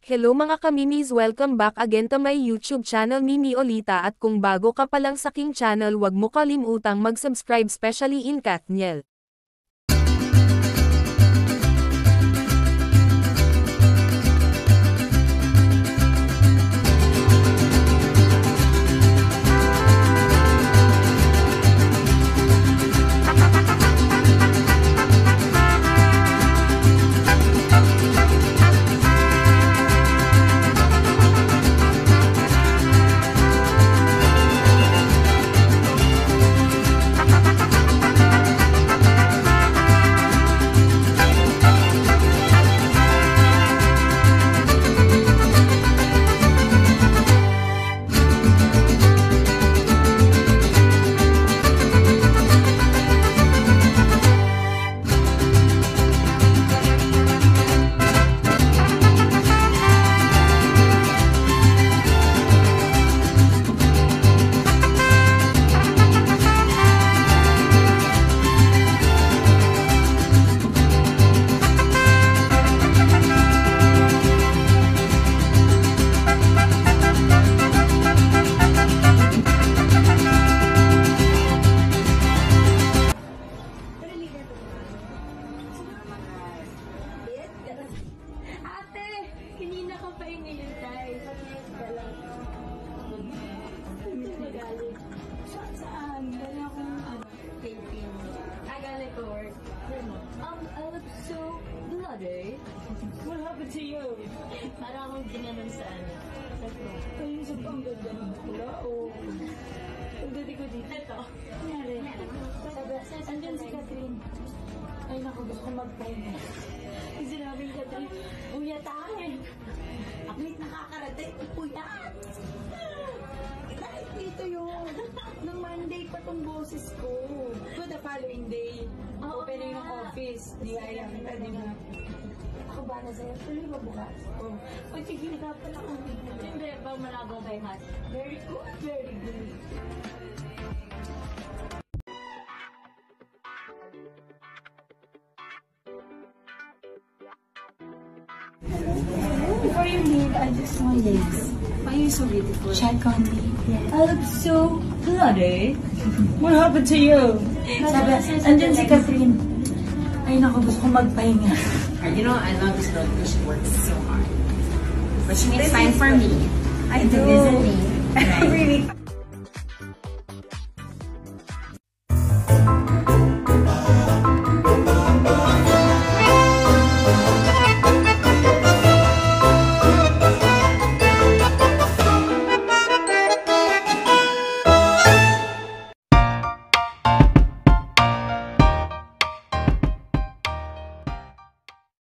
Hello mga kamimis, welcome back again to my YouTube channel Mie-Mie Olita, at kung bago ka pa lang sa king channel, wag mo kalimutang mag-subscribe, especially in Kathryn. I look so bloody. What happened to you? Para akong ginanon sa ano. Ayun sa ang ganda ng pula o... Ang ganda ko dito. Ito. Nangyari. Andyan si Kathryn. Ay naku, gusto magpahinga. Yung sinabing Kathryn, uya tayo. Aklit nakakarating. Puyat! Kahit dito yun. Nung Monday pa tong boses ko. So the following day, opening ng office. Niyaya kita, di ba? Ako ba na sa'yo? Tuloy ba bukas? Oo. Pagkikinapan ako. Hindi, bang malagaw kay Hat. Very good, very good. Before you leave, I just want this. Why are you so beautiful? Check on me. Yeah. I look so bloody. What happened to you? Sabi, andyan si Kathryn. Ay naku, gusto ko magpahinga. You know, I love this girl because she works so hard. But she makes time for me. I do. To visit me. Really?